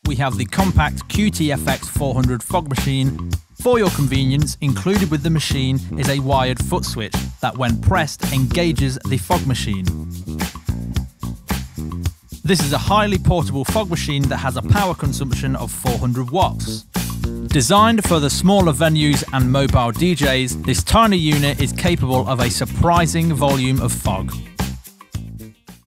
we have the compact QTFX 400 fog machine. For your convenience, included with the machine is a wired foot switch that, when pressed, engages the fog machine. This is a highly portable fog machine that has a power consumption of 400 watts. Designed for the smaller venues and mobile DJs, this tiny unit is capable of a surprising volume of fog.